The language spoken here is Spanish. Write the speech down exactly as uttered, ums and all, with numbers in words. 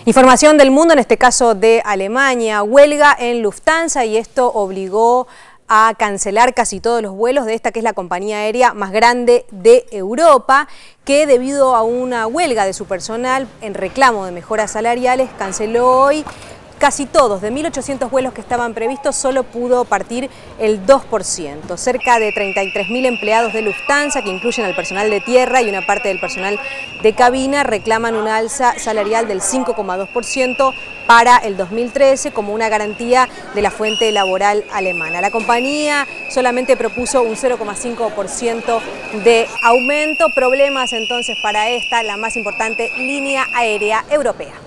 Información del mundo, en este caso de Alemania, huelga en Lufthansa, y esto obligó a cancelar casi todos los vuelos de esta que es la compañía aérea más grande de Europa, que debido a una huelga de su personal en reclamo de mejoras salariales canceló hoy casi todos. De mil ochocientos vuelos que estaban previstos, solo pudo partir el dos por ciento. Cerca de treinta y tres mil empleados de Lufthansa, que incluyen al personal de tierra y una parte del personal de cabina, reclaman una alza salarial del cinco coma dos por ciento para el dos mil trece como una garantía de la fuente laboral alemana. La compañía solamente propuso un cero coma cinco por ciento de aumento. Problemas entonces para esta, la más importante línea aérea europea.